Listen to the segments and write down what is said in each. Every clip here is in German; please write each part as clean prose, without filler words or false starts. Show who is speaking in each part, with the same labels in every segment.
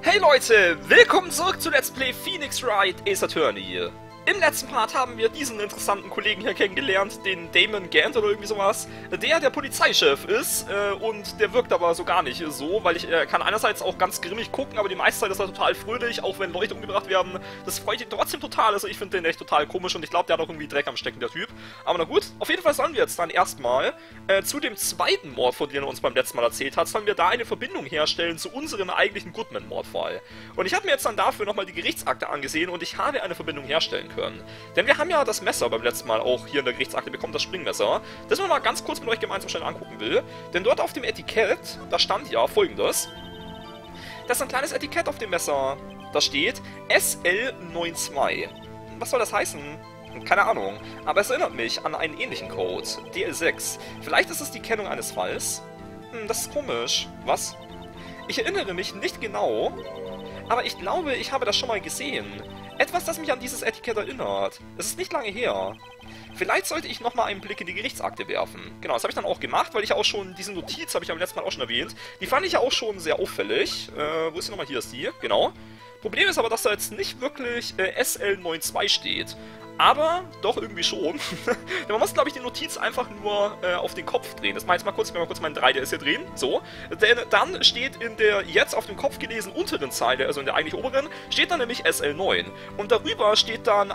Speaker 1: Hey Leute, willkommen zurück zu Let's Play Phoenix Wright Ace Attorney. Im letzten Part haben wir diesen interessanten Kollegen hier kennengelernt, den Damon Gant oder irgendwie sowas, der Polizeichef ist und der wirkt aber so gar nicht so, weil er kann einerseits auch ganz grimmig gucken, aber die meiste Zeit ist er total fröhlich, auch wenn Leute umgebracht werden. Das freut ihn trotzdem total, also ich finde den echt total komisch und ich glaube, der hat auch irgendwie Dreck am Stecken, der Typ. Aber na gut, auf jeden Fall sollen wir jetzt dann erstmal zu dem zweiten Mord, von dem er uns beim letzten Mal erzählt hat, sollen wir da eine Verbindung herstellen zu unserem eigentlichen Goodman-Mordfall. Und ich habe mir jetzt dann dafür nochmal die Gerichtsakte angesehen und ich habe eine Verbindung herstellen können. Denn wir haben ja das Messer beim letzten Mal auch hier in der Gerichtsakte bekommen, das Springmesser, das man mal ganz kurz mit euch gemeinsam schnell angucken will. Denn dort auf dem Etikett, da stand ja folgendes. Das ist ein kleines Etikett auf dem Messer, da steht SL92. Was soll das heißen? Keine Ahnung, aber es erinnert mich an einen ähnlichen Code, DL6. Vielleicht ist es die Kennung eines Falls? Das ist komisch. Was? Ich erinnere mich nicht genau, aber ich glaube, ich habe das schon mal gesehen. Etwas, das mich an dieses Etikett erinnert. Es ist nicht lange her. Vielleicht sollte ich nochmal einen Blick in die Gerichtsakte werfen. Genau, das habe ich dann auch gemacht, weil ich ja auch schon, diese Notiz habe ich am letzten Mal auch schon erwähnt. Die fand ich ja auch schon sehr auffällig. Wo ist sie nochmal? Hier ist die, genau. Problem ist aber, dass da jetzt nicht wirklich SL92 steht. Aber doch irgendwie schon. Man muss, glaube ich, die Notiz einfach nur auf den Kopf drehen. Das mache ich jetzt mal kurz. Ich will mal kurz meinen 3DS hier drehen. So. Denn dann steht in der jetzt auf dem Kopf gelesenen unteren Zeile, also in der eigentlich oberen, steht dann nämlich SL9. Und darüber steht dann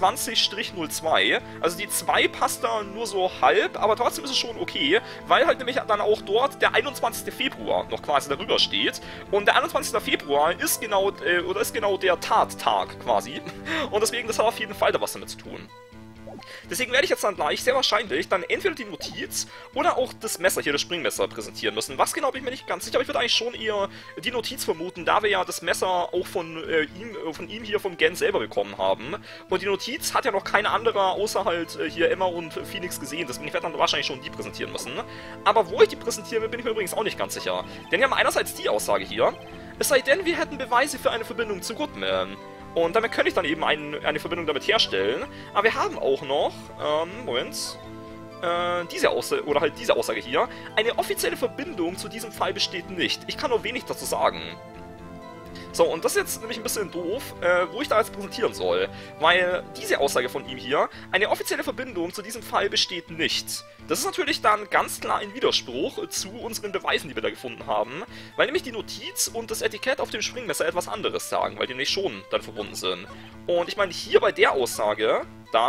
Speaker 1: 21-02. Also die 2 passt da nur so halb, aber trotzdem ist es schon okay, weil halt nämlich dann auch dort der 21. Februar noch quasi darüber steht. Und der 21. Februar ist genau, ist genau der Tattag quasi. Und deswegen, das hat auf jeden Fall da was damit zu tun. Deswegen werde ich jetzt dann gleich sehr wahrscheinlich dann entweder die Notiz oder auch das Messer hier, das Springmesser, präsentieren müssen. Was genau, bin ich mir nicht ganz sicher, aber ich würde eigentlich schon eher die Notiz vermuten, da wir ja das Messer auch von ihm hier, vom Gant selber bekommen haben. Und die Notiz hat ja noch keine andere außer halt hier Emma und Phoenix gesehen, deswegen ich werde dann wahrscheinlich schon die präsentieren müssen. Aber wo ich die präsentieren will, bin ich mir übrigens auch nicht ganz sicher. Denn wir haben einerseits die Aussage hier, es sei denn, wir hätten Beweise für eine Verbindung zu Goodman. Und damit könnte ich dann eben eine Verbindung damit herstellen. Aber wir haben auch noch, Moment, diese Aussage, oder halt diese Aussage hier. Eine offizielle Verbindung zu diesem Fall besteht nicht. Ich kann nur wenig dazu sagen. So, und das ist jetzt nämlich ein bisschen doof, wo ich da jetzt präsentieren soll. Weil diese Aussage von ihm hier, eine offizielle Verbindung zu diesem Fall besteht nicht. Das ist natürlich dann ganz klar ein Widerspruch zu unseren Beweisen, die wir da gefunden haben. Weil nämlich die Notiz und das Etikett auf dem Springmesser etwas anderes sagen, weil die nicht schon dann verbunden sind. Und ich meine, hier bei der Aussage,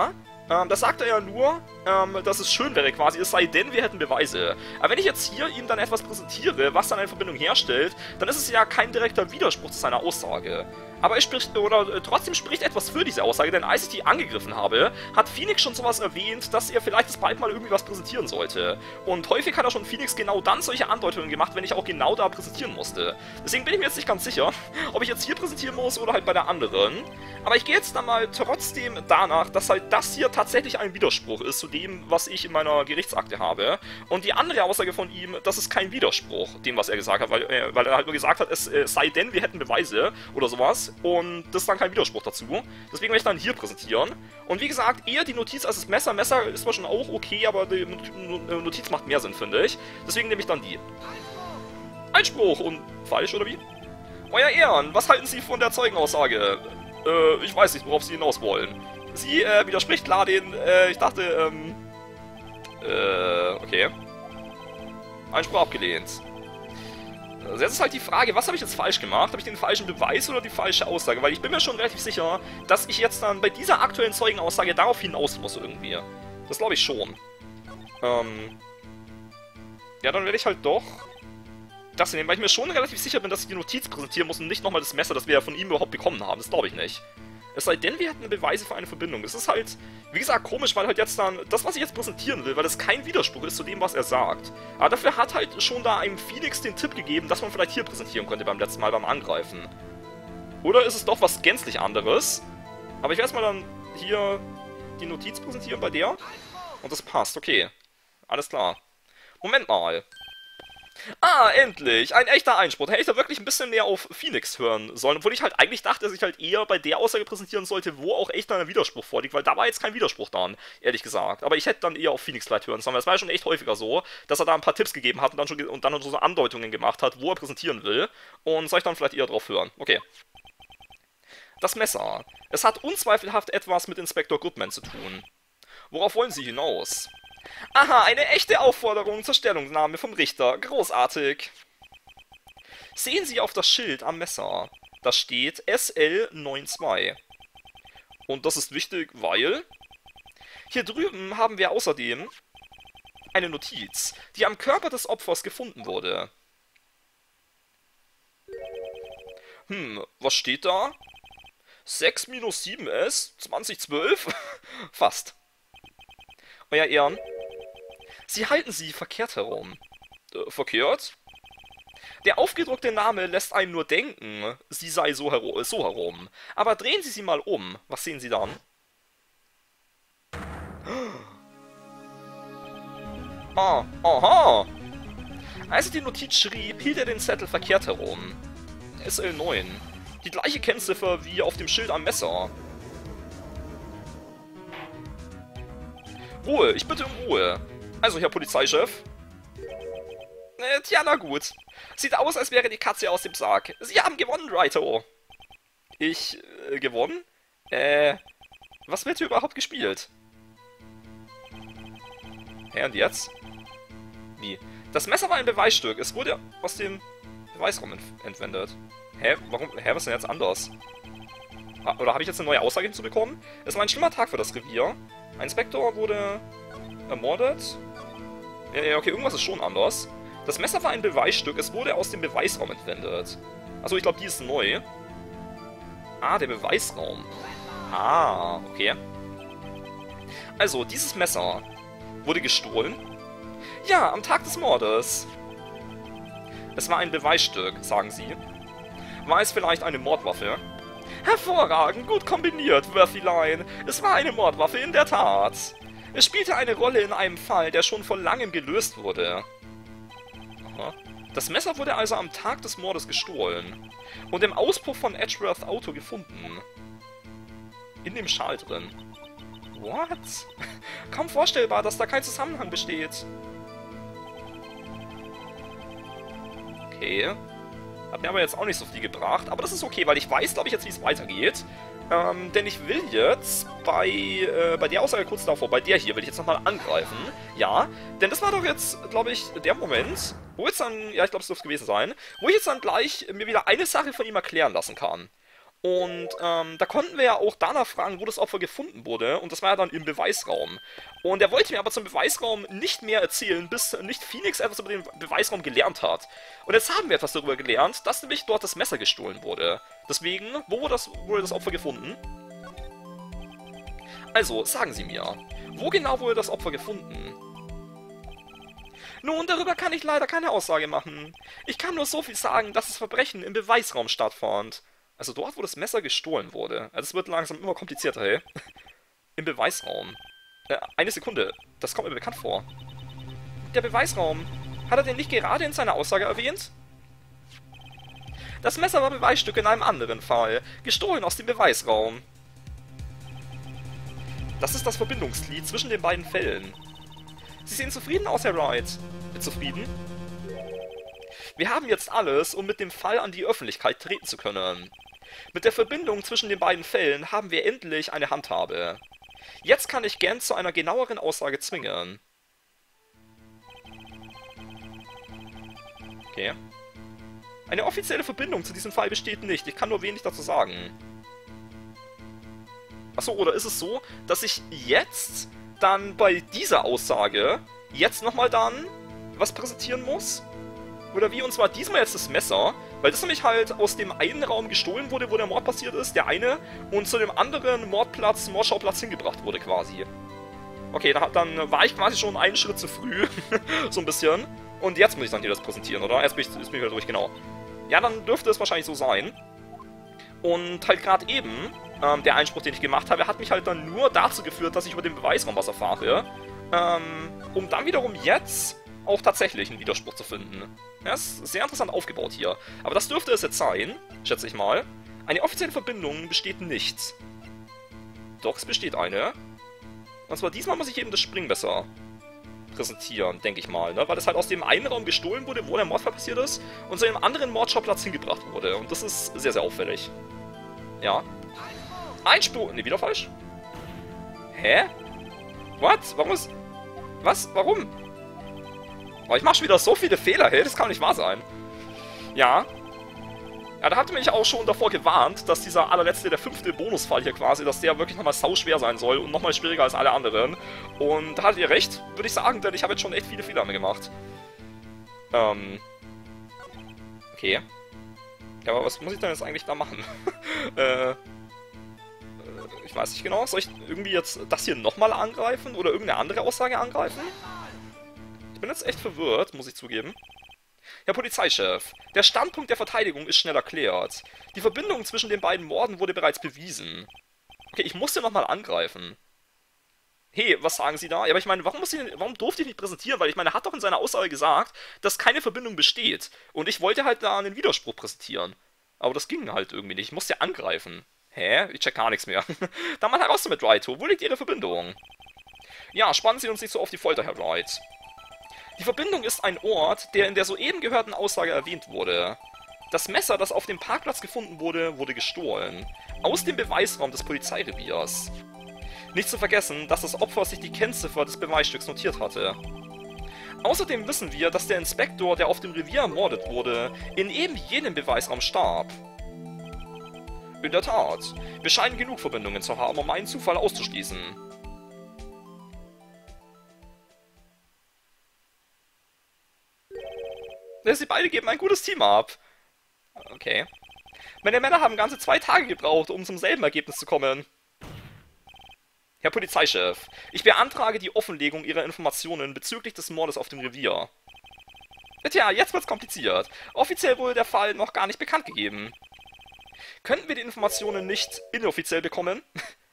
Speaker 1: das sagt er ja nur, dass es schön wäre quasi, es sei denn, wir hätten Beweise. Aber wenn ich jetzt hier ihm dann etwas präsentiere, was dann eine Verbindung herstellt, dann ist es ja kein direkter Widerspruch zu seiner Aussage. Aber trotzdem spricht etwas für diese Aussage, denn als ich die angegriffen habe, hat Phoenix schon sowas erwähnt, dass er vielleicht das bald mal irgendwie was präsentieren sollte. Und häufig hat er schon Phoenix genau dann solche Andeutungen gemacht, wenn ich auch genau da präsentieren musste. Deswegen bin ich mir jetzt nicht ganz sicher, ob ich jetzt hier präsentieren muss oder halt bei der anderen. Aber ich gehe jetzt dann mal trotzdem danach, dass halt das hier tatsächlich ein Widerspruch ist zu dem, was ich in meiner Gerichtsakte habe. Und die andere Aussage von ihm, das ist kein Widerspruch, dem, was er gesagt hat, weil er halt nur gesagt hat, es sei denn, wir hätten Beweise oder sowas. Und das ist dann kein Widerspruch dazu. Deswegen werde ich dann hier präsentieren. Und wie gesagt, eher die Notiz als das Messer. Messer ist zwar schon auch okay, aber die Notiz macht mehr Sinn, finde ich. Deswegen nehme ich dann die. Einspruch! Und falsch, oder wie? Euer Ehren, was halten Sie von der Zeugenaussage? Ich weiß nicht, worauf Sie hinaus wollen. Sie widerspricht klar den, ich dachte, okay. Einspruch abgelehnt. Also jetzt ist halt die Frage, was habe ich jetzt falsch gemacht? Habe ich den falschen Beweis oder die falsche Aussage? Weil ich bin mir schon relativ sicher, dass ich jetzt dann bei dieser aktuellen Zeugenaussage darauf hinaus muss irgendwie. Das glaube ich schon. Ja, dann werde ich halt doch das nehmen, weil ich mir schon relativ sicher bin, dass ich die Notiz präsentieren muss und nicht nochmal das Messer, das wir ja von ihm überhaupt bekommen haben. Das glaube ich nicht. Es sei denn, wir hätten Beweise für eine Verbindung. Das ist halt, wie gesagt, komisch, weil halt jetzt dann, das, was ich jetzt präsentieren will, weil das kein Widerspruch ist zu dem, was er sagt. Aber dafür hat halt schon da einem Phoenix den Tipp gegeben, dass man vielleicht hier präsentieren könnte beim letzten Mal beim Angreifen. Oder ist es doch was gänzlich anderes? Aber ich werde erstmal dann hier die Notiz präsentieren bei der. Und das passt, okay. Alles klar. Moment mal. Ah, endlich! Ein echter Einspruch. Da hätte ich da wirklich ein bisschen mehr auf Phoenix hören sollen. Obwohl ich halt eigentlich dachte, dass ich halt eher bei der Aussage präsentieren sollte, wo auch echt ein Widerspruch vorliegt, weil da war jetzt kein Widerspruch dran, ehrlich gesagt. Aber ich hätte dann eher auf Phoenix vielleicht hören sollen, weil es war ja schon echt häufiger so, dass er da ein paar Tipps gegeben hat und dann schon so Andeutungen gemacht hat, wo er präsentieren will. Und soll ich dann vielleicht eher drauf hören? Okay. Das Messer. Es hat unzweifelhaft etwas mit Inspektor Goodman zu tun. Worauf wollen Sie hinaus? Aha, eine echte Aufforderung zur Stellungnahme vom Richter. Großartig. Sehen Sie auf das Schild am Messer. Da steht SL92. Und das ist wichtig, weil... Hier drüben haben wir außerdem eine Notiz, die am Körper des Opfers gefunden wurde. Was steht da? 6-7S 2012? Fast. Euer Ehren, Sie halten sie verkehrt herum. Verkehrt? Der aufgedruckte Name lässt einen nur denken, sie sei so herum. Aber drehen Sie sie mal um. Was sehen Sie dann? Ah, aha! Als er die Notiz schrieb, hielt er den Zettel verkehrt herum. SL9. Die gleiche Kennziffer wie auf dem Schild am Messer. Ruhe, ich bitte um Ruhe. Also, Herr Polizeichef. Tja, na gut. Sieht aus, als wäre die Katze aus dem Sarg. Sie haben gewonnen, Raito. Ich, gewonnen? Was wird hier überhaupt gespielt? Hä, und jetzt? Wie? Das Messer war ein Beweisstück. Es wurde aus dem Beweisraum entwendet. Hä? Warum? Hä, was ist denn jetzt anders? Oder habe ich jetzt eine neue Aussage hinzubekommen? Es war ein schlimmer Tag für das Revier. Ein Inspektor wurde ermordet. Ja, okay, irgendwas ist schon anders. Das Messer war ein Beweisstück. Es wurde aus dem Beweisraum entwendet. Achso, ich glaube, die ist neu. Ah, der Beweisraum. Ah, okay. Also, dieses Messer wurde gestohlen. Ja, am Tag des Mordes. Es war ein Beweisstück, sagen Sie. War es vielleicht eine Mordwaffe? Hervorragend, gut kombiniert, Wurfilein. Es war eine Mordwaffe in der Tat. Es spielte eine Rolle in einem Fall, der schon vor langem gelöst wurde. Aha. Das Messer wurde also am Tag des Mordes gestohlen und im Auspuff von Edgeworths Auto gefunden. In dem Schal drin. What? Kaum vorstellbar, dass da kein Zusammenhang besteht. Okay. Hat mir aber jetzt auch nicht so viel gebracht. Aber das ist okay, weil ich weiß, glaube ich, jetzt, wie es weitergeht. Denn ich will jetzt bei der Aussage kurz davor, bei der hier, will ich jetzt nochmal angreifen. Ja, denn das war doch jetzt, glaube ich, der Moment, wo jetzt dann, ja, ich glaube, es dürfte gewesen sein, wo ich jetzt dann gleich mir wieder eine Sache von ihm erklären lassen kann. Und da konnten wir ja auch danach fragen, wo das Opfer gefunden wurde. Und das war ja dann im Beweisraum. Und er wollte mir aber zum Beweisraum nicht mehr erzählen, bis nicht Phoenix etwas über den Beweisraum gelernt hat. Und jetzt haben wir etwas darüber gelernt, dass nämlich dort das Messer gestohlen wurde. Deswegen, wo wurde das Opfer gefunden? Also, sagen Sie mir, wo genau wurde das Opfer gefunden? Nun, darüber kann ich leider keine Aussage machen. Ich kann nur so viel sagen, dass das Verbrechen im Beweisraum stattfand. Also dort, wo das Messer gestohlen wurde. Also es wird langsam immer komplizierter, hey. Im Beweisraum. Eine Sekunde. Das kommt mir bekannt vor. Der Beweisraum. Hat er den nicht gerade in seiner Aussage erwähnt? Das Messer war Beweisstück in einem anderen Fall. Gestohlen aus dem Beweisraum. Das ist das Verbindungsglied zwischen den beiden Fällen. Sie sehen zufrieden aus, Herr Wright. Zufrieden? Wir haben jetzt alles, um mit dem Fall an die Öffentlichkeit treten zu können. Mit der Verbindung zwischen den beiden Fällen haben wir endlich eine Handhabe. Jetzt kann ich gern zu einer genaueren Aussage zwingen. Okay. Eine offizielle Verbindung zu diesem Fall besteht nicht. Ich kann nur wenig dazu sagen. Achso, oder ist es so, dass ich jetzt dann bei dieser Aussage jetzt nochmal dann was präsentieren muss? Oder wie, und zwar diesmal jetzt das Messer, weil das nämlich halt aus dem einen Raum gestohlen wurde, wo der Mord passiert ist, der eine, und zu dem anderen Mordschauplatz hingebracht wurde quasi. Okay, dann war ich quasi schon einen Schritt zu früh, so ein bisschen. Und jetzt muss ich dann dir das präsentieren, oder? Jetzt bin ich wieder durch, genau. Ja, dann dürfte es wahrscheinlich so sein. Und halt gerade eben, der Einspruch, den ich gemacht habe, hat mich halt dann nur dazu geführt, dass ich über den Beweisraum was erfahre. Um dann wiederum jetzt auch tatsächlich einen Widerspruch zu finden. Ja, ist sehr interessant aufgebaut hier. Aber das dürfte es jetzt sein, schätze ich mal. Eine offizielle Verbindung besteht nicht. Doch, es besteht eine. Und zwar diesmal muss ich eben das Springmesser präsentieren, denke ich mal, ne? Weil das halt aus dem einen Raum gestohlen wurde, wo der Mordfall passiert ist, und zu einem anderen Mordschauplatz hingebracht wurde. Und das ist sehr, sehr auffällig. Ja. Einspur... Ne, wieder falsch? Hä? What? Warum ist... Was? Warum? Oh, ich mache schon wieder so viele Fehler, hey, das kann nicht wahr sein. Ja. Ja, da habt ihr mich auch schon davor gewarnt, dass dieser allerletzte, der 5. Bonusfall hier quasi, dass der wirklich nochmal sauschwer sein soll und nochmal schwieriger als alle anderen. Und da hattet ihr recht, würde ich sagen, denn ich habe jetzt schon echt viele Fehler gemacht. Okay. Ja, aber was muss ich denn jetzt eigentlich da machen? Ich weiß nicht genau. Soll ich irgendwie jetzt das hier nochmal angreifen oder irgendeine andere Aussage angreifen? Ich bin jetzt echt verwirrt, muss ich zugeben. Herr Polizeichef, der Standpunkt der Verteidigung ist schnell erklärt. Die Verbindung zwischen den beiden Morden wurde bereits bewiesen. Okay, ich muss den nochmal angreifen. Hey, was sagen Sie da? Ja, aber ich meine, warum durfte ich nicht präsentieren? Weil ich meine, er hat doch in seiner Aussage gesagt, dass keine Verbindung besteht. Und ich wollte halt da einen Widerspruch präsentieren. Aber das ging halt irgendwie nicht. Ich musste ja angreifen. Hä? Ich check gar nichts mehr. Dann mal heraus mit Raito. Wo liegt Ihre Verbindung? Ja, spannen Sie uns nicht so auf die Folter, Herr Wright. Die Verbindung ist ein Ort, der in der soeben gehörten Aussage erwähnt wurde. Das Messer, das auf dem Parkplatz gefunden wurde, wurde gestohlen. Aus dem Beweisraum des Polizeireviers. Nicht zu vergessen, dass das Opfer sich die Kennziffer des Beweisstücks notiert hatte. Außerdem wissen wir, dass der Inspektor, der auf dem Revier ermordet wurde, in eben jenem Beweisraum starb. In der Tat, wir scheinen genug Verbindungen zu haben, um einen Zufall auszuschließen. Sie beide geben ein gutes Team ab. Okay. Meine Männer haben ganze 2 Tage gebraucht, um zum selben Ergebnis zu kommen. Herr Polizeichef, ich beantrage die Offenlegung Ihrer Informationen bezüglich des Mordes auf dem Revier. Tja, jetzt wird's kompliziert. Offiziell wurde der Fall noch gar nicht bekannt gegeben. Könnten wir die Informationen nicht inoffiziell bekommen?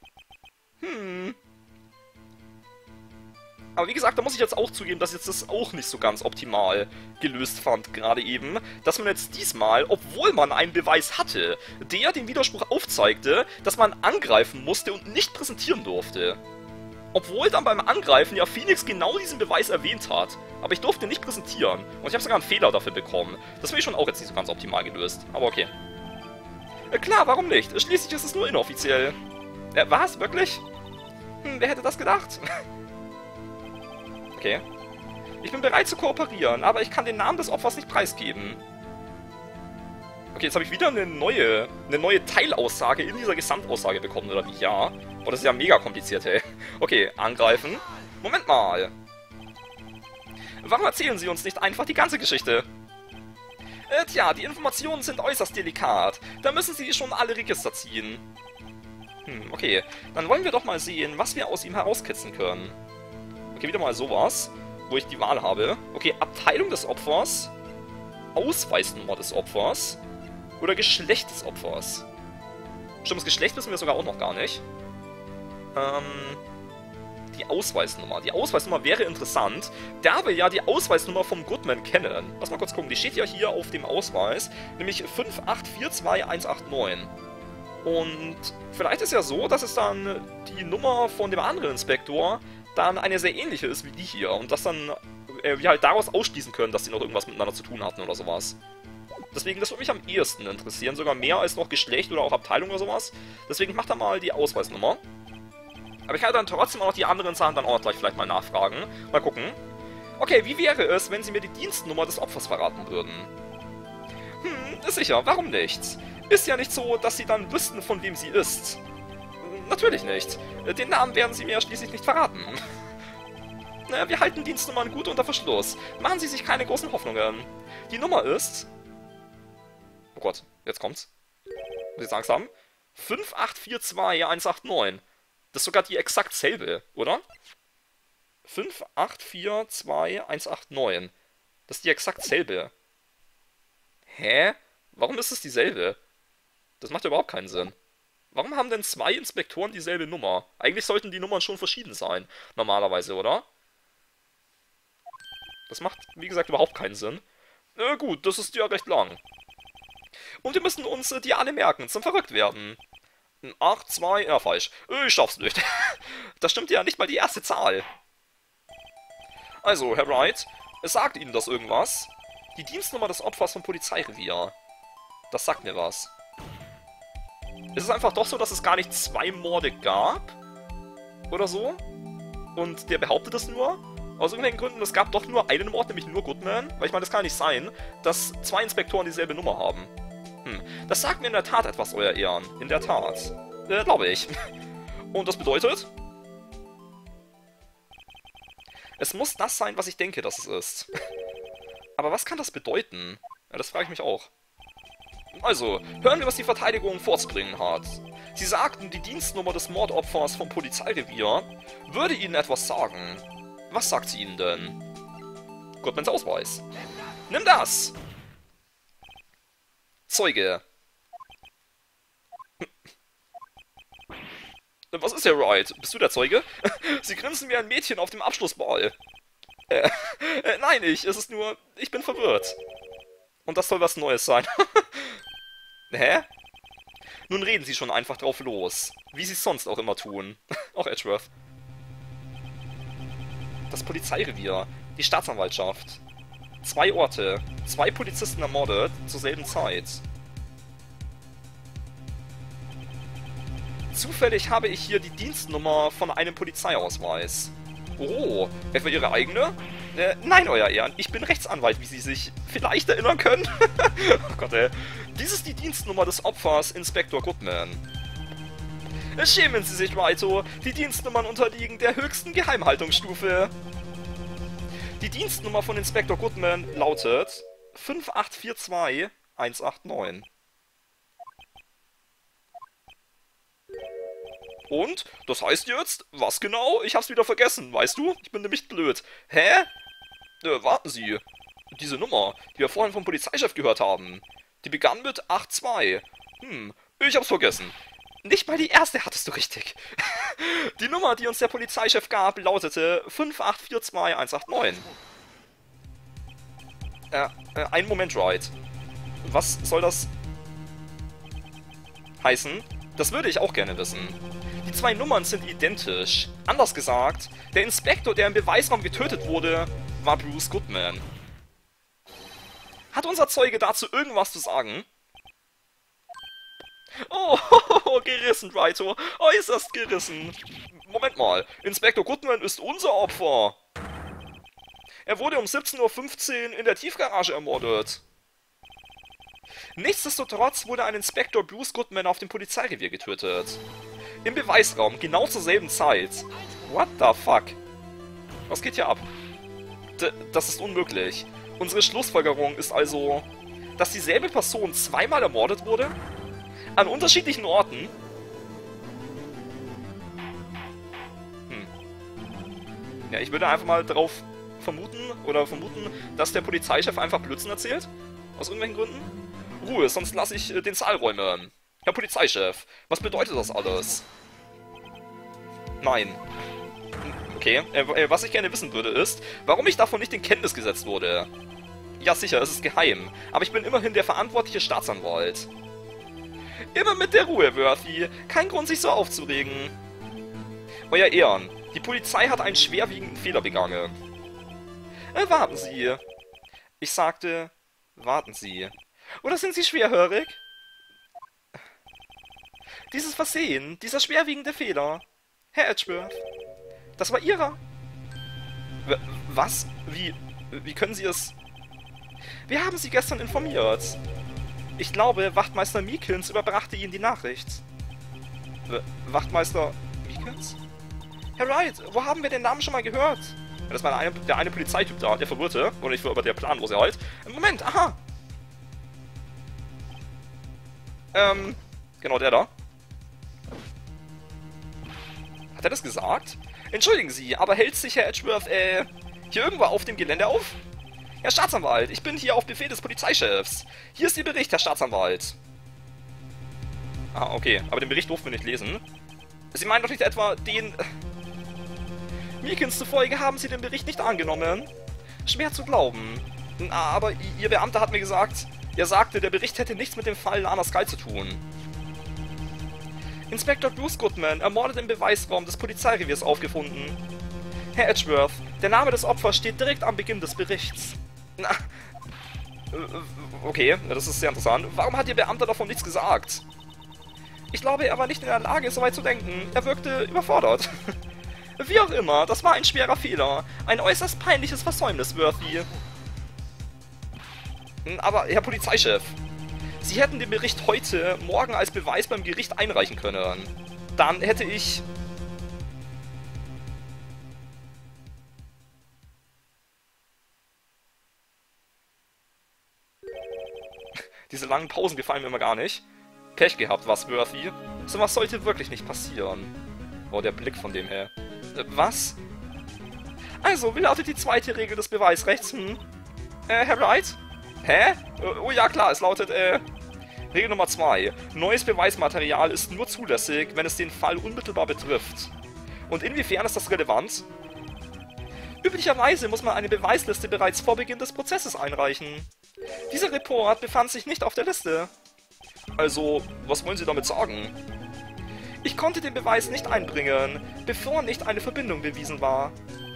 Speaker 1: Aber wie gesagt, da muss ich jetzt auch zugeben, dass ich jetzt das auch nicht so ganz optimal gelöst fand, gerade eben. Dass man jetzt diesmal, obwohl man einen Beweis hatte, der den Widerspruch aufzeigte, dass man angreifen musste und nicht präsentieren durfte. Obwohl dann beim Angreifen ja Phoenix genau diesen Beweis erwähnt hat. Aber ich durfte nicht präsentieren. Und ich habe sogar einen Fehler dafür bekommen. Das finde ich schon auch jetzt nicht so ganz optimal gelöst. Aber okay. Klar, warum nicht? Schließlich ist es nur inoffiziell. Was? Wirklich? Wer hätte das gedacht? Okay. Ich bin bereit zu kooperieren, aber ich kann den Namen des Opfers nicht preisgeben. Okay, jetzt habe ich wieder eine neue Teilaussage in dieser Gesamtaussage bekommen, oder wie? Ja. Boah, das ist ja mega kompliziert, hey. Okay, angreifen. Moment mal. Warum erzählen Sie uns nicht einfach die ganze Geschichte? Tja, die Informationen sind äußerst delikat. Da müssen Sie schon alle Register ziehen. Okay. Dann wollen wir doch mal sehen, was wir aus ihm herauskitzeln können. Okay, wieder mal sowas, wo ich die Wahl habe. Okay, Abteilung des Opfers, Ausweisnummer des Opfers oder Geschlecht des Opfers. Stimmt, das Geschlecht wissen wir sogar auch noch gar nicht. Die Ausweisnummer. Die Ausweisnummer wäre interessant, da wir ja die Ausweisnummer vom Goodman kennen. Lass mal kurz gucken, die steht ja hier auf dem Ausweis, nämlich 5842189. Und vielleicht ist ja so, dass es dann die Nummer von dem anderen Inspektor dann eine sehr ähnliche ist wie die hier und dass dann wir halt daraus ausschließen können, dass die noch irgendwas miteinander zu tun hatten oder sowas. Deswegen, das würde mich am ehesten interessieren, sogar mehr als noch Geschlecht oder auch Abteilung oder sowas. Deswegen macht da mal die Ausweisnummer. Aber ich kann dann trotzdem auch noch die anderen Sachen dann auch gleich vielleicht mal nachfragen. Mal gucken. Okay, wie wäre es, wenn Sie mir die Dienstnummer des Opfers verraten würden? Sicher, warum nicht? Ist ja nicht so, dass Sie dann wüssten, von wem sie ist. Natürlich nicht. Den Namen werden Sie mir ja schließlich nicht verraten. Wir halten Dienstnummern gut unter Verschluss. Machen Sie sich keine großen Hoffnungen. Die Nummer ist... Oh Gott, jetzt kommt's. Muss ich Angst haben? 5842189. Das ist sogar die exakt selbe, oder? 5842189. Das ist die exakt selbe. Hä? Warum ist es dieselbe? Das macht ja überhaupt keinen Sinn. Warum haben denn 2 Inspektoren dieselbe Nummer? Eigentlich sollten die Nummern schon verschieden sein, normalerweise, oder? Das macht, wie gesagt, überhaupt keinen Sinn. Gut, das ist ja recht lang. Und wir müssen uns die alle merken, zum verrückt werden. 8, 2, ja falsch. Ich schaff's nicht. Das stimmt ja nicht mal die erste Zahl. Also, Herr Wright, es sagt Ihnen das irgendwas? Die Dienstnummer des Opfers vom Polizeirevier. Das sagt mir was. Ist es einfach doch so, dass es gar nicht 2 Morde gab? Oder so? Und der behauptet das nur? Aus irgendwelchen Gründen, es gab doch nur einen Mord, nämlich nur Goodman. Weil ich meine, das kann nicht sein, dass 2 Inspektoren dieselbe Nummer haben. Das sagt mir in der Tat etwas, Euer Ehren. In der Tat. Glaube ich. Und das bedeutet? Es muss das sein, was ich denke, dass es ist. Aber was kann das bedeuten? Ja, das frage ich mich auch. Also, hören wir, was die Verteidigung vorzubringen hat. Sie sagten, die Dienstnummer des Mordopfers vom Polizeirevier würde Ihnen etwas sagen. Was sagt sie Ihnen denn? Goodmans Ausweis. Nimm das! Zeuge. Was ist der Wright? Bist du der Zeuge? Sie grinsen wie ein Mädchen auf dem Abschlussball. Nein, es ist nur... Ich bin verwirrt. Und das soll was Neues sein. Hä? Nun reden Sie schon einfach drauf los. Wie Sie es sonst auch immer tun. Auch Edgeworth. Das Polizeirevier. Die Staatsanwaltschaft. 2 Orte. 2 Polizisten ermordet zur selben Zeit. Zufällig habe ich hier die Dienstnummer von einem Polizeiausweis. Oh, etwa Ihre eigene? Nein, Euer Ehren, ich bin Rechtsanwalt, wie Sie sich vielleicht erinnern können. Oh Gott, ey. Dies ist die Dienstnummer des Opfers, Inspektor Goodman. Schämen Sie sich, Raito. Die Dienstnummern unterliegen der höchsten Geheimhaltungsstufe. Die Dienstnummer von Inspektor Goodman lautet 5842189. Und? Das heißt jetzt? Was genau? Ich hab's wieder vergessen, weißt du? Ich bin nämlich blöd. Hä? Warten Sie. Diese Nummer, die wir vorhin vom Polizeichef gehört haben, die begann mit 82. Ich hab's vergessen. Nicht mal die erste hattest du richtig. Die Nummer, die uns der Polizeichef gab, lautete 5842189. Einen Moment, Wright. Was soll das heißen? Das würde ich auch gerne wissen. Die 2 Nummern sind identisch. Anders gesagt, der Inspektor, der im Beweisraum getötet wurde, war Bruce Goodman. Hat unser Zeuge dazu irgendwas zu sagen? Oh, gerissen, Raito. Äußerst gerissen. Moment mal, Inspektor Goodman ist unser Opfer. Er wurde um 17:15 Uhr in der Tiefgarage ermordet. Nichtsdestotrotz wurde ein Inspektor Bruce Goodman auf dem Polizeirevier getötet. Im Beweisraum, genau zur selben Zeit. What the fuck? Was geht hier ab? Das ist unmöglich. Unsere Schlussfolgerung ist also, dass dieselbe Person 2-mal ermordet wurde? An unterschiedlichen Orten? Ja, ich würde einfach mal darauf vermuten, dass der Polizeichef einfach Blödsinn erzählt. Aus irgendwelchen Gründen. Ruhe, sonst lasse ich den Saal räumen. Herr Polizeichef, was bedeutet das alles? Nein. Okay, was ich gerne wissen würde ist, warum ich davon nicht in Kenntnis gesetzt wurde. Ja sicher, es ist geheim, aber ich bin immerhin der verantwortliche Staatsanwalt. Immer mit der Ruhe, Worthy. Kein Grund, sich so aufzuregen. Euer Ehren, die Polizei hat einen schwerwiegenden Fehler begangen. Warten Sie. Ich sagte, warten Sie. Oder sind Sie schwerhörig? Dieses Versehen, dieser schwerwiegende Fehler. Herr Edgeworth, das war Ihrer. Was? Wie können Sie es... Wir haben Sie gestern informiert. Ich glaube, Wachtmeister Meekins überbrachte Ihnen die Nachricht. Wachtmeister Meekins? Herr Wright, wo haben wir den Namen schon mal gehört? Ja, das war der eine Polizeityp da, der Verwirrte. Oder nicht aber der Planlose halt. Moment, aha. Genau der da. Hat er das gesagt? Entschuldigen Sie, aber hält sich Herr Edgeworth, hier irgendwo auf dem Gelände auf? Herr Staatsanwalt, ich bin hier auf Befehl des Polizeichefs. Hier ist Ihr Bericht, Herr Staatsanwalt. Ah, okay, aber den Bericht durften wir nicht lesen. Sie meinen doch nicht etwa den... Meekins zufolge haben Sie den Bericht nicht angenommen? Schwer zu glauben. Aber Ihr Beamter hat mir gesagt, er sagte, der Bericht hätte nichts mit dem Fall Lana Skye zu tun. Inspektor Bruce Goodman ermordet im Beweisraum des Polizeireviers aufgefunden. Herr Edgeworth, der Name des Opfers steht direkt am Beginn des Berichts. Na, okay, das ist sehr interessant. Warum hat Ihr Beamter davon nichts gesagt? Ich glaube, er war nicht in der Lage, so weit zu denken. Er wirkte überfordert. Wie auch immer, das war ein schwerer Fehler. Ein äußerst peinliches Versäumnis, Worthy. Aber, Herr Polizeichef, Sie hätten den Bericht morgen als Beweis beim Gericht einreichen können. Dann hätte ich... Diese langen Pausen gefallen mir immer gar nicht. Pech gehabt, was, Worthy? Sowas sollte wirklich nicht passieren. Oh, der Blick von dem her. Was? Also, wie lautet die zweite Regel des Beweisrechts, Herr Wright? Hä? Oh ja, klar, es lautet, Regel Nummer 2. Neues Beweismaterial ist nur zulässig, wenn es den Fall unmittelbar betrifft. Und inwiefern ist das relevant? Üblicherweise muss man eine Beweisliste bereits vor Beginn des Prozesses einreichen. Dieser Report befand sich nicht auf der Liste. Also, was wollen Sie damit sagen? Ich konnte den Beweis nicht einbringen, bevor nicht eine Verbindung bewiesen war.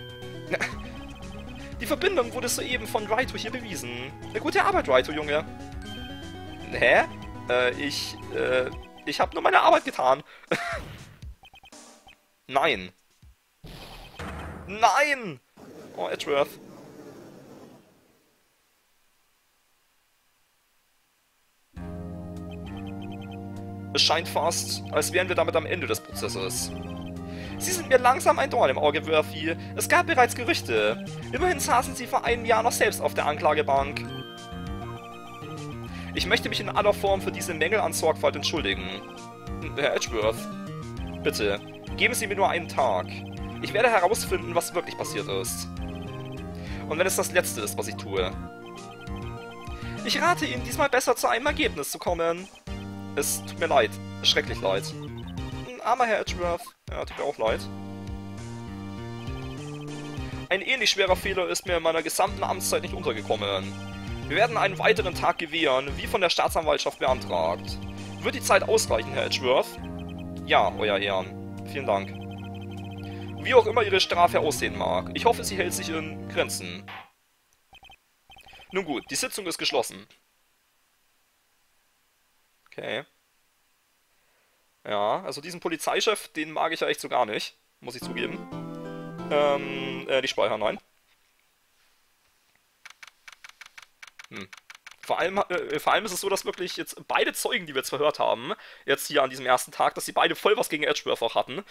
Speaker 1: Die Verbindung wurde soeben von Raito hier bewiesen. Eine gute Arbeit, Raito, Junge. Hä? Ich hab nur meine Arbeit getan. Nein. Nein! Oh, Edgeworth. Es scheint fast, als wären wir damit am Ende des Prozesses. Sie sind mir langsam ein Dorn im Auge, Worthy. Es gab bereits Gerüchte. Immerhin saßen Sie vor einem Jahr noch selbst auf der Anklagebank. Ich möchte mich in aller Form für diese Mängel an Sorgfalt entschuldigen. Herr Edgeworth, bitte, geben Sie mir nur einen Tag. Ich werde herausfinden, was wirklich passiert ist. Und wenn es das Letzte ist, was ich tue. Ich rate Ihnen, diesmal besser zu einem Ergebnis zu kommen. Es tut mir leid, schrecklich leid. Armer Herr Edgeworth, ja, tut mir auch leid. Ein ähnlich schwerer Fehler ist mir in meiner gesamten Amtszeit nicht untergekommen. Wir werden einen weiteren Tag gewähren, wie von der Staatsanwaltschaft beantragt. Wird die Zeit ausreichen, Herr Edgeworth? Ja, Euer Ehren. Vielen Dank. Wie auch immer Ihre Strafe aussehen mag, ich hoffe, sie hält sich in Grenzen. Nun gut, die Sitzung ist geschlossen. Okay. Ja, also diesen Polizeichef, den mag ich ja echt so gar nicht, muss ich zugeben. Die Speicher, nein. Vor allem ist es so, dass wirklich jetzt beide Zeugen, die wir jetzt verhört haben, jetzt hier an diesem ersten Tag, dass sie beide voll was gegen Edgeworth auch hatten.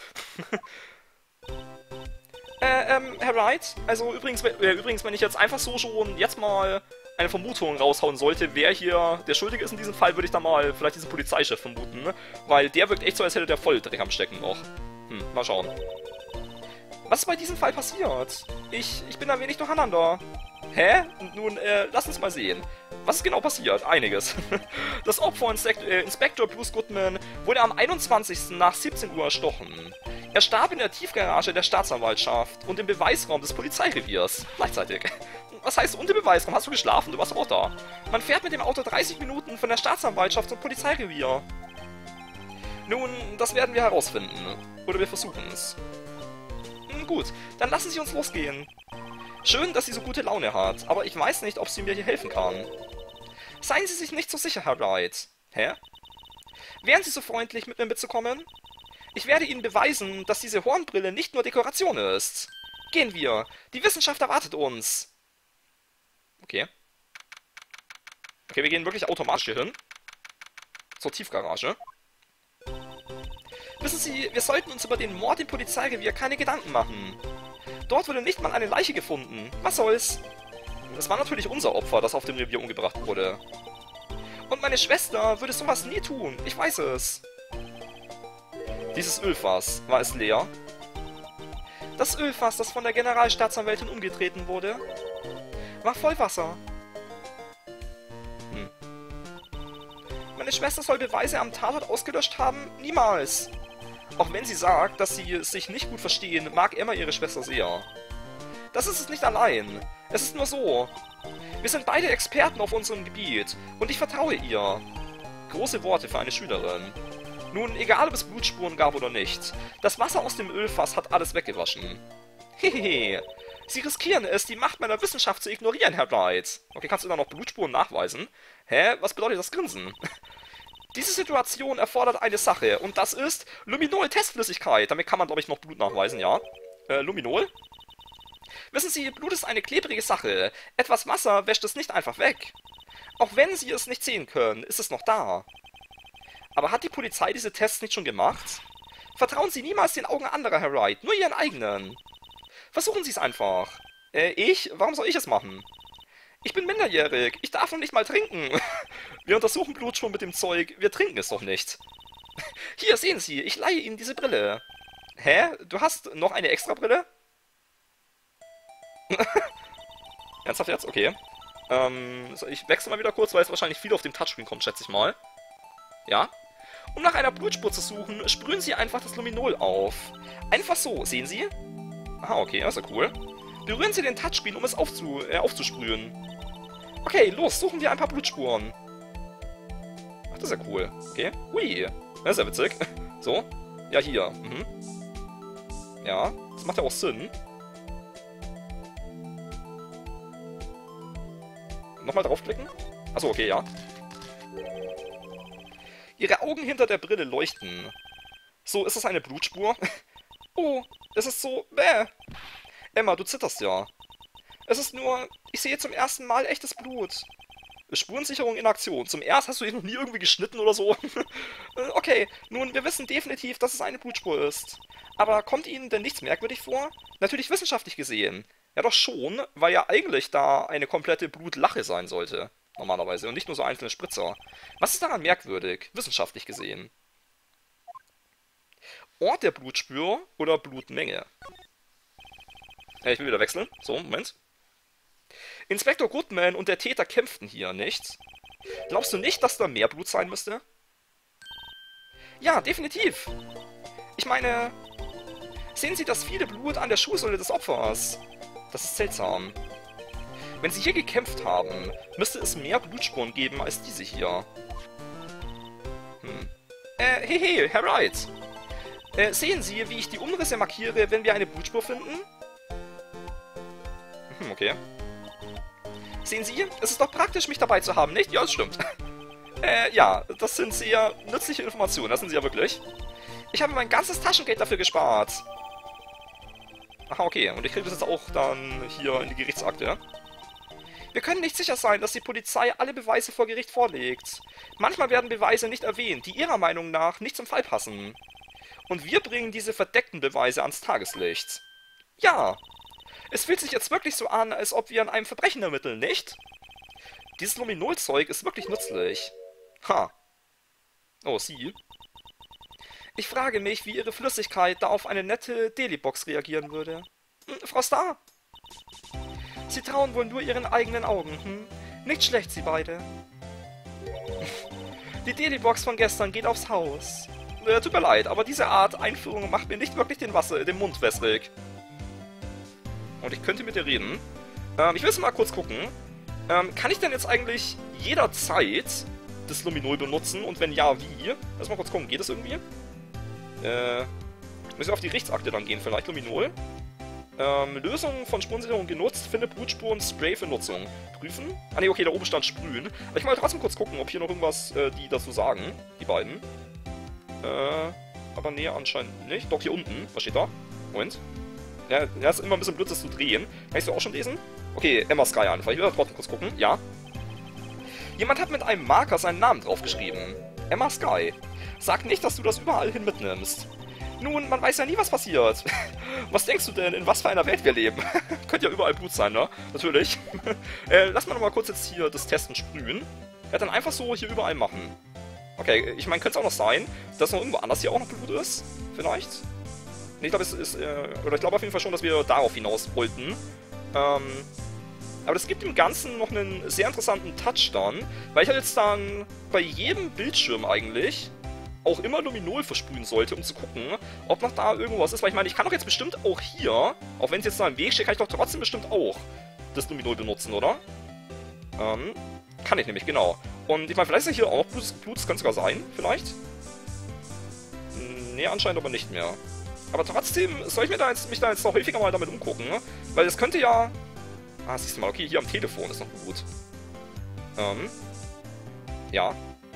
Speaker 1: Herr Wright, also übrigens, wenn ich jetzt einfach so schon jetzt mal eine Vermutung raushauen sollte, wer hier der Schuldige ist in diesem Fall, würde ich dann mal vielleicht diesen Polizeichef vermuten, ne? Weil der wirkt echt so, als hätte der voll Dreck am Stecken noch. Mal schauen. Was ist bei diesem Fall passiert? Ich bin ein wenig durcheinander. Hä? Nun, lass uns mal sehen. Was ist genau passiert? Einiges. Das Opfer, Inspektor Bruce Goodman, wurde am 21. nach 17 Uhr erstochen. Er starb in der Tiefgarage der Staatsanwaltschaft und im Beweisraum des Polizeireviers. Gleichzeitig. Was heißt und im Beweisraum? Hast du geschlafen? Du warst auch da. Man fährt mit dem Auto 30 Minuten von der Staatsanwaltschaft zum Polizeirevier. Nun, das werden wir herausfinden. Oder wir versuchen es. Gut, dann lassen Sie uns losgehen. Schön, dass sie so gute Laune hat, aber ich weiß nicht, ob sie mir hier helfen kann. Seien Sie sich nicht so sicher, Herr Wright. Hä? Wären Sie so freundlich, mit mir mitzukommen? Ich werde Ihnen beweisen, dass diese Hornbrille nicht nur Dekoration ist. Gehen wir. Die Wissenschaft erwartet uns. Okay. Okay, wir gehen wirklich automatisch hier hin. Zur Tiefgarage. Wissen Sie, wir sollten uns über den Mord im Polizeirevier keine Gedanken machen. Dort wurde nicht mal eine Leiche gefunden. Was soll's? Es war natürlich unser Opfer, das auf dem Revier umgebracht wurde. Und meine Schwester würde sowas nie tun. Ich weiß es. Dieses Ölfass, war es leer? Das Ölfass, das von der Generalstaatsanwältin umgetreten wurde, war voll Wasser. Meine Schwester soll Beweise am Tatort ausgelöscht haben? Niemals. Auch wenn sie sagt, dass sie sich nicht gut verstehen, mag Emma ihre Schwester sehr. Das ist es nicht allein. Es ist nur so. Wir sind beide Experten auf unserem Gebiet und ich vertraue ihr. Große Worte für eine Schülerin. Nun, egal ob es Blutspuren gab oder nicht, das Wasser aus dem Ölfass hat alles weggewaschen. Hehehe. Sie riskieren es, die Macht meiner Wissenschaft zu ignorieren, Herr Wright. Okay, kannst du da noch Blutspuren nachweisen? Hä? Was bedeutet das Grinsen? Diese Situation erfordert eine Sache, und das ist Luminol-Testflüssigkeit. Damit kann man, glaube ich, noch Blut nachweisen, ja. Luminol? Wissen Sie, Blut ist eine klebrige Sache. Etwas Wasser wäscht es nicht einfach weg. Auch wenn Sie es nicht sehen können, ist es noch da. Aber hat die Polizei diese Tests nicht schon gemacht? Vertrauen Sie niemals den Augen anderer, Herr Wright, nur Ihren eigenen. Versuchen Sie es einfach. Ich? Warum soll ich es machen? Ich bin minderjährig, ich darf noch nicht mal trinken. Wir untersuchen Blut schon mit dem Zeug, wir trinken es doch nicht. Hier, sehen Sie, ich leihe Ihnen diese Brille. Hä? Du hast noch eine extra Brille? Ernsthaft jetzt? Okay. So, ich wechsle mal wieder kurz, weil es wahrscheinlich viel auf dem Touchscreen kommt, schätze ich mal. Ja? Um nach einer Blutspur zu suchen, sprühen Sie einfach das Luminol auf. Einfach so, sehen Sie? Aha, okay, das ist ja cool. Berühren Sie den Touchscreen, um es aufzusprühen. Okay, los, suchen wir ein paar Blutspuren. Ach, das ist ja cool. Okay, hui, das ist ja witzig. So, ja, hier. Mhm. Ja, das macht ja auch Sinn. Nochmal draufklicken? Achso, okay, ja. Ihre Augen hinter der Brille leuchten. So, ist es eine Blutspur? Oh, es ist so... Bäh. Emma, du zitterst ja. Es ist nur... Ich sehe zum ersten Mal echtes Blut. Spurensicherung in Aktion. Zum ersten hast du ihn noch nie irgendwie geschnitten oder so. Okay, nun, wir wissen definitiv, dass es eine Blutspur ist. Aber kommt Ihnen denn nichts merkwürdig vor? Natürlich wissenschaftlich gesehen. Ja doch schon, weil ja eigentlich da eine komplette Blutlache sein sollte. Normalerweise. Und nicht nur so einzelne Spritzer. Was ist daran merkwürdig, wissenschaftlich gesehen? Ort der Blutspur oder Blutmenge? Ich will wieder wechseln. So, Moment. Inspektor Goodman und der Täter kämpften hier, nicht? Glaubst du nicht, dass da mehr Blut sein müsste? Ja, definitiv. Ich meine... Sehen Sie das viele Blut an der Schuhsohle des Opfers? Das ist seltsam. Wenn sie hier gekämpft haben, müsste es mehr Blutspuren geben als diese hier. Hey, Herr Wright. Sehen Sie, wie ich die Umrisse markiere, wenn wir eine Blutspur finden? Okay. Sehen Sie, es ist doch praktisch, mich dabei zu haben, nicht? Ja, das stimmt. Ja, das sind sehr nützliche Informationen, das sind sie ja wirklich. Ich habe mein ganzes Taschengeld dafür gespart. Aha, okay, und ich kriege das jetzt auch dann hier in die Gerichtsakte. Wir können nicht sicher sein, dass die Polizei alle Beweise vor Gericht vorlegt. Manchmal werden Beweise nicht erwähnt, die ihrer Meinung nach nicht zum Fall passen. Und wir bringen diese verdeckten Beweise ans Tageslicht. Ja, es fühlt sich jetzt wirklich so an, als ob wir an einem Verbrechen ermitteln, nicht? Dieses Luminol-Zeug ist wirklich nützlich. Ha. Oh, Sie. Ich frage mich, wie Ihre Flüssigkeit da auf eine nette Deli-Box reagieren würde. Frau Starr? Sie trauen wohl nur Ihren eigenen Augen, hm? Nicht schlecht, Sie beide. Die Deli-Box von gestern geht aufs Haus. Tut mir leid, aber diese Art Einführung macht mir nicht wirklich den Mund wässrig. Und ich könnte mit dir reden. Ich will jetzt mal kurz gucken. Kann ich denn jetzt eigentlich jederzeit das Luminol benutzen? Und wenn ja, wie? Lass mal kurz gucken, geht das irgendwie? Müssen wir auf die Rechtsakte dann gehen, vielleicht Luminol. Lösung von Spurensicherung genutzt, finde Blutspuren, Spray für Nutzung. Prüfen? Ah ne, okay, da oben stand sprühen. Aber ich will mal trotzdem kurz gucken, ob hier noch irgendwas die dazu sagen, die beiden. Aber nee, anscheinend nicht. Doch, hier unten. Was steht da? Moment. Ja, ist immer ein bisschen blöd, das zu drehen. Kannst du auch schon lesen? Okay, Emma Sky einfach. Ich will da trotzdem kurz gucken. Ja. Jemand hat mit einem Marker seinen Namen draufgeschrieben. Emma Sky. Sag nicht, dass du das überall hin mitnimmst. Nun, man weiß ja nie, was passiert. Was denkst du denn, in was für einer Welt wir leben? Könnte ja überall Blut sein, ne? Natürlich. Lass mal nochmal kurz jetzt hier das Testen sprühen. Ja, dann einfach so hier überall machen. Okay, ich meine, könnte es auch noch sein, dass noch irgendwo anders hier auch noch Blut ist? Vielleicht? Nee, ich glaube, es ist, oder ich glaube auf jeden Fall schon, dass wir darauf hinaus wollten. Aber das gibt dem Ganzen noch einen sehr interessanten Touch dann, weil ich halt jetzt dann bei jedem Bildschirm eigentlich auch immer Luminol versprühen sollte, um zu gucken, ob noch da irgendwas ist. Weil ich meine, ich kann doch jetzt bestimmt auch hier, auch wenn es jetzt da im Weg steht, kann ich doch trotzdem bestimmt auch das Luminol benutzen, oder? Kann ich nämlich, genau. Und ich meine, vielleicht ist ja hier auch Blut, das könnte sogar sein, vielleicht? Nee, anscheinend aber nicht mehr. Aber trotzdem soll ich mich da jetzt noch häufiger mal damit umgucken, ne? Weil es könnte ja... Ah, siehst du mal, okay, hier am Telefon ist noch gut. Ja.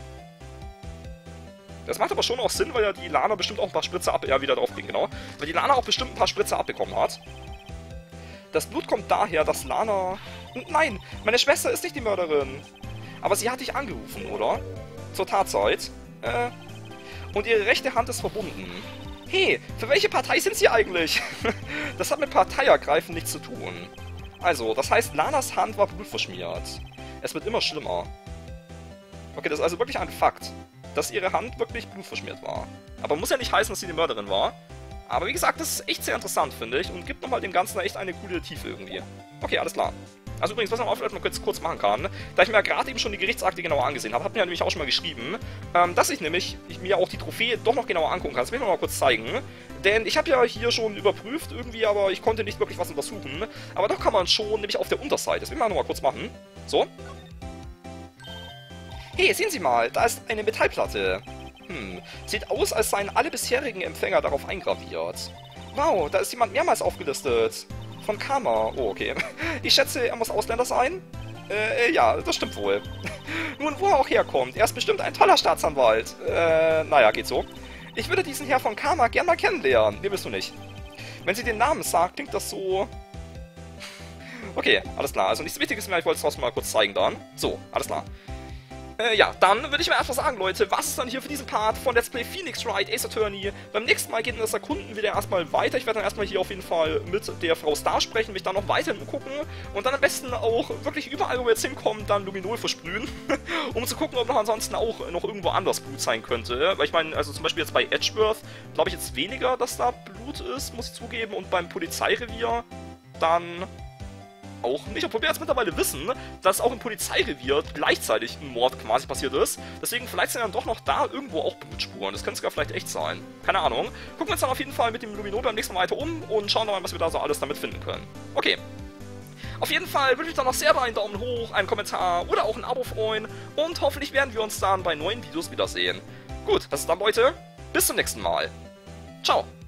Speaker 1: Das macht aber schon auch Sinn, weil ja die Lana bestimmt auch ein paar Spritzer ja, wieder draufbringen, genau. Weil die Lana auch bestimmt ein paar Spritzer abbekommen hat. Das Blut kommt daher, dass Lana... Nein, meine Schwester ist nicht die Mörderin. Aber sie hat dich angerufen, oder? Zur Tatzeit. Und ihre rechte Hand ist verbunden. Hey, für welche Partei sind Sie eigentlich? Das hat mit Parteiergreifen nichts zu tun. Also, das heißt, Lanas Hand war blutverschmiert. Es wird immer schlimmer. Okay, das ist also wirklich ein Fakt, dass ihre Hand wirklich blutverschmiert war. Aber muss ja nicht heißen, dass sie die Mörderin war. Aber wie gesagt, das ist echt sehr interessant, finde ich, und gibt nochmal dem Ganzen echt eine coole Tiefe irgendwie. Okay, alles klar. Also übrigens, was man auch vielleicht mal kurz machen kann, da ich mir ja gerade eben schon die Gerichtsakte genauer angesehen habe, hat mir ja nämlich auch schon mal geschrieben, dass ich mir auch die Trophäe doch noch genauer angucken kann. Das will ich mir mal kurz zeigen. Denn ich habe ja hier schon überprüft irgendwie, aber ich konnte nicht wirklich was untersuchen. Aber doch kann man schon, nämlich auf der Unterseite. Das will ich mal nochmal kurz machen. So. Hey, sehen Sie mal, da ist eine Metallplatte. Sieht aus, als seien alle bisherigen Empfänger darauf eingraviert. Wow, da ist jemand mehrmals aufgelistet. Von Karma. Oh, okay. Ich schätze, er muss Ausländer sein? Ja, das stimmt wohl. Nun, wo er auch herkommt, er ist bestimmt ein toller Staatsanwalt. Naja, geht so. Ich würde diesen Herr von Karma gern mal kennenlernen. Nee, willst du nicht. Wenn sie den Namen sagt, klingt das so... Okay, alles klar. Also nichts Wichtiges mehr, ich wollte es trotzdem mal kurz zeigen dann. So, alles klar. Ja, dann würde ich mal einfach sagen, Leute, was ist dann hier für diesen Part von Let's Play Phoenix Wright Ace Attorney. Beim nächsten Mal geht in das Erkunden wieder erstmal weiter. Ich werde dann erstmal hier auf jeden Fall mit der Frau Star sprechen, mich dann noch weiterhin umgucken und dann am besten auch wirklich überall, wo wir jetzt hinkommen, dann Luminol versprühen, um zu gucken, ob noch ansonsten auch noch irgendwo anders Blut sein könnte. Weil ich meine, also zum Beispiel jetzt bei Edgeworth glaube ich jetzt weniger, dass da Blut ist, muss ich zugeben, und beim Polizeirevier dann... auch nicht, obwohl wir jetzt mittlerweile wissen, dass auch im Polizeirevier gleichzeitig ein Mord quasi passiert ist. Deswegen vielleicht sind dann doch noch da irgendwo auch Blutspuren. Das könnte sogar vielleicht echt sein. Keine Ahnung. Gucken wir uns dann auf jeden Fall mit dem Luminol beim nächsten Mal weiter um und schauen mal, was wir da so alles damit finden können. Okay. Auf jeden Fall würde ich mich dann noch sehr über einen Daumen hoch, einen Kommentar oder auch ein Abo freuen. Und hoffentlich werden wir uns dann bei neuen Videos wiedersehen. Gut, das ist dann, Leute. Bis zum nächsten Mal. Ciao.